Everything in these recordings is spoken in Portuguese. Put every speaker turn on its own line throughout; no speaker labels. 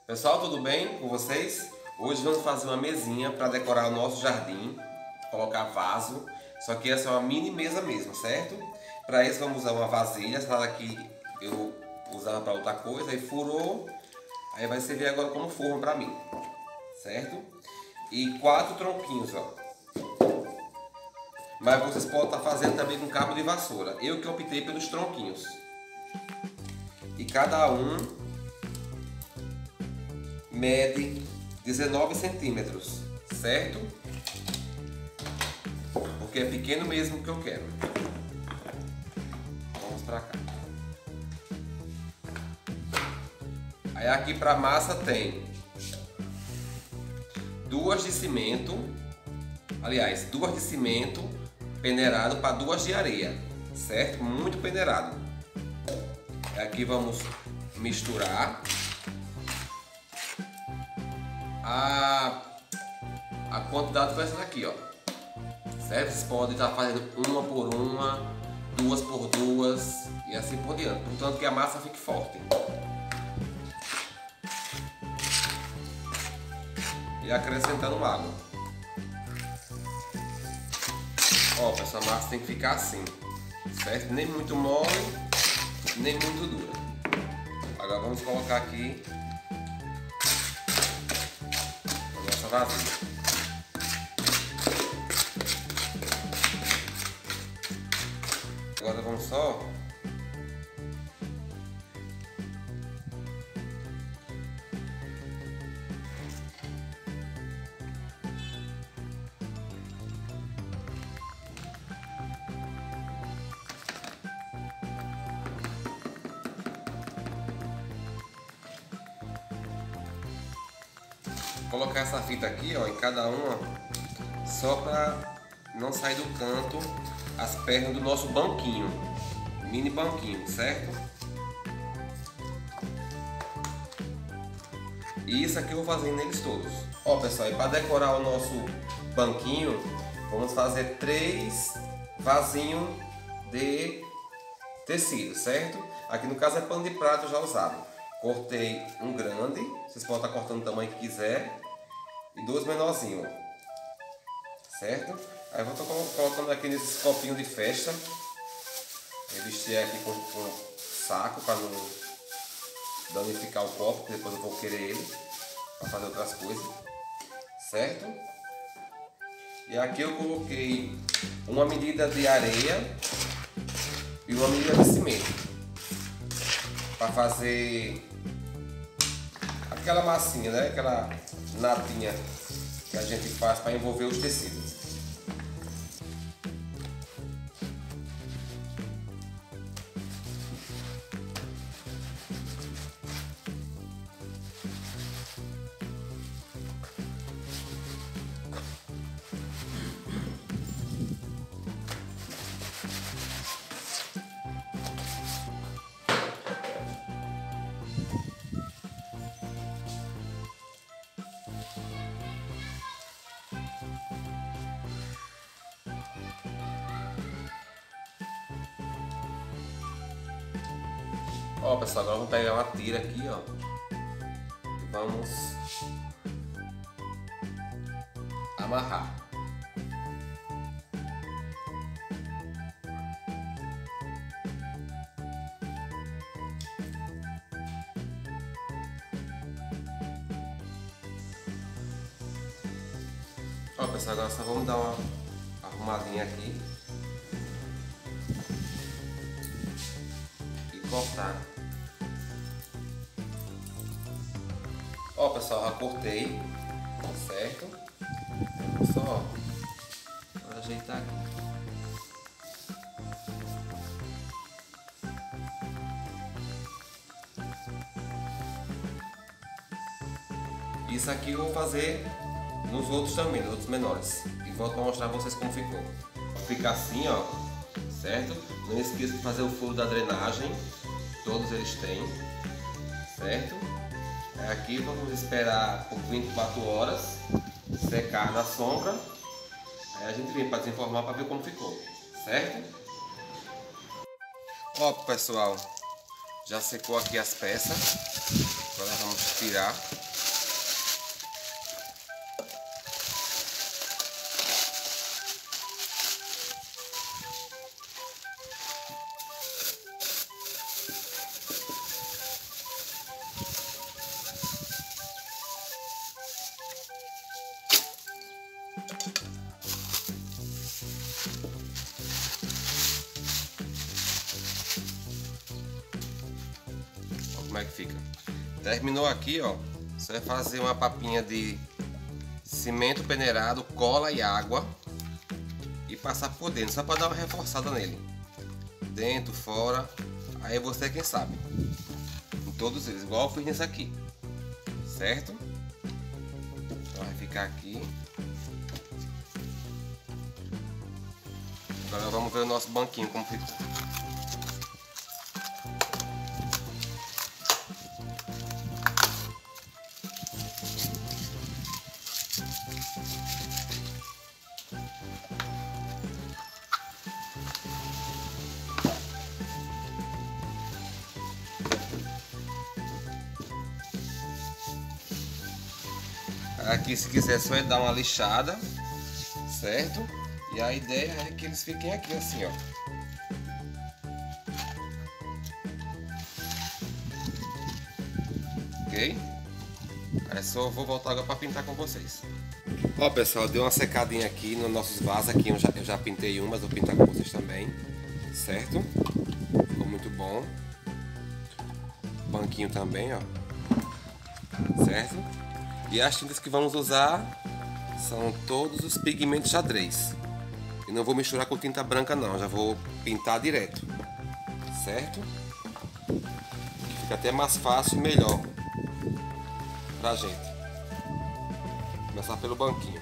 Pessoal, tudo bem com vocês? Hoje vamos fazer uma mesinha para decorar o nosso jardim, colocar vaso, só que essa é uma mini mesa mesmo, certo? Para isso vamos usar uma vasilha, essa daqui eu usava para outra coisa, aí furou, aí vai servir agora como forma para mim, certo? E 4 tronquinhos, ó. Mas vocês podem estar fazendo também com cabo de vassoura. Eu que optei pelos tronquinhos. E cada um mede 19 centímetros, certo? Porque é pequeno mesmo que eu quero. Vamos pra cá. Aí aqui pra massa tem 2 de cimento, aliás, 2 de cimento peneirado para 2 de areia, certo? Muito peneirado. Aqui vamos misturar a quantidade foi essa daqui, ó. Certo? Vocês podem estar fazendo uma por uma, 2 por 2 e assim por diante, portanto que a massa fique forte. E acrescentando água. Ó, pessoal, a massa tem que ficar assim, certo? Nem muito mole, nem muito dura. Agora vamos colocar aqui a nossa vasilha. Agora vamos só colocar essa fita aqui, ó, em cada uma, só para não sair do canto as pernas do nosso banquinho, mini banquinho, certo? E isso aqui eu vou fazer neles todos. Ó, pessoal, e para decorar o nosso banquinho, vamos fazer 3 vasinhos de tecido, certo? Aqui no caso é pano de prato já usado. Cortei um grande, vocês podem estar cortando o tamanho que quiser, e 2 menorzinhos, certo? Aí eu vou estar colocando aqui nesses copinhos de festa, revestir aqui com saco para não danificar o copo, depois eu vou querer ele para fazer outras coisas, certo? E aqui eu coloquei uma medida de areia e uma medida de cimento para fazer aquela massinha, né? Aquela natinha que a gente faz para envolver os tecidos. Ó, pessoal, agora vamos pegar uma tira aqui, ó, e vamos amarrar. Ó, pessoal, agora só vamos dar uma arrumadinha aqui e cortar. Ó, pessoal, já cortei, certo? Só vou ajeitar aqui. Isso aqui eu vou fazer nos outros também, nos outros menores. E volto para mostrar para vocês como ficou. Fica assim, ó, certo? Não esqueça de fazer o furo da drenagem, todos eles têm, certo? Aqui vamos esperar por 24 horas secar na sombra. Aí a gente vem para desenformar para ver como ficou, certo? Ó, pessoal, já secou aqui as peças. Agora vamos tirar. Como é que fica? Terminou aqui, ó. Você vai fazer uma papinha de cimento peneirado, cola e água e passar por dentro, só para dar uma reforçada nele. Dentro, fora. Aí você quem sabe. Em todos eles, igual eu fiz nesse aqui. Certo? Então vai ficar aqui. Agora vamos ver o nosso banquinho como ficou. Aqui, se quiser, só é dar uma lixada, certo? E a ideia é que eles fiquem aqui assim, ó. Ok? Aí só vou voltar agora para pintar com vocês. Ó, pessoal, deu uma secadinha aqui nos nossos vasos. Aqui eu já pintei umas, vou pintar com vocês também, certo? Ficou muito bom. Banquinho também, ó. Certo? E as tintas que vamos usar são todos os pigmentos xadrez. E não vou misturar com tinta branca não, já vou pintar direto. Certo? Fica até mais fácil e melhor pra gente. Começar pelo banquinho.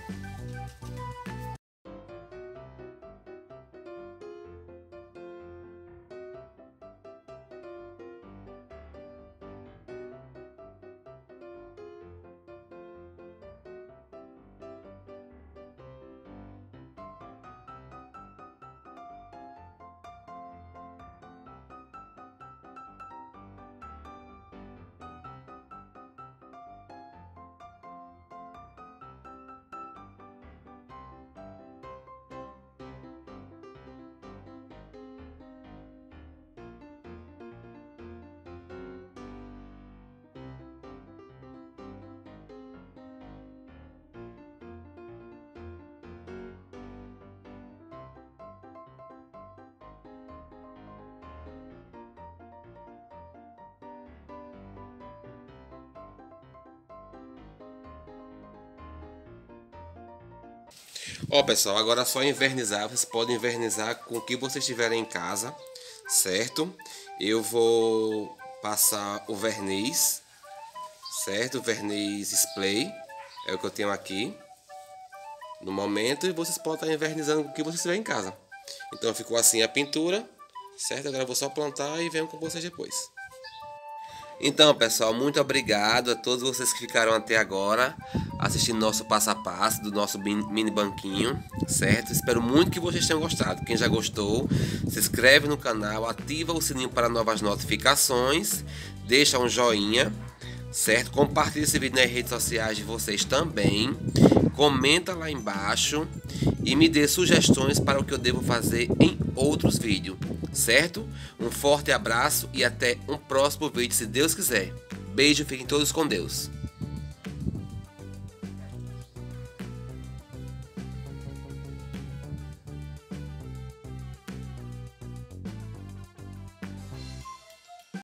Ó, pessoal, agora é só invernizar. Vocês podem invernizar com o que vocês tiverem em casa, certo? Eu vou passar o verniz, certo? O verniz spray é o que eu tenho aqui no momento, e vocês podem estar invernizando com o que vocês tiverem em casa. Então ficou assim a pintura, certo? Agora eu vou só plantar e venho com vocês depois. Então, pessoal, muito obrigado a todos vocês que ficaram até agora assistindo nosso passo a passo do nosso mini banquinho, certo? Espero muito que vocês tenham gostado. Quem já gostou, se inscreve no canal, ativa o sininho para novas notificações, deixa um joinha, certo? Compartilhe esse vídeo nas redes sociais de vocês também, comenta lá embaixo e me dê sugestões para o que eu devo fazer em outros vídeos, certo? Um forte abraço e até um próximo vídeo, se Deus quiser. Beijo, fiquem todos com Deus.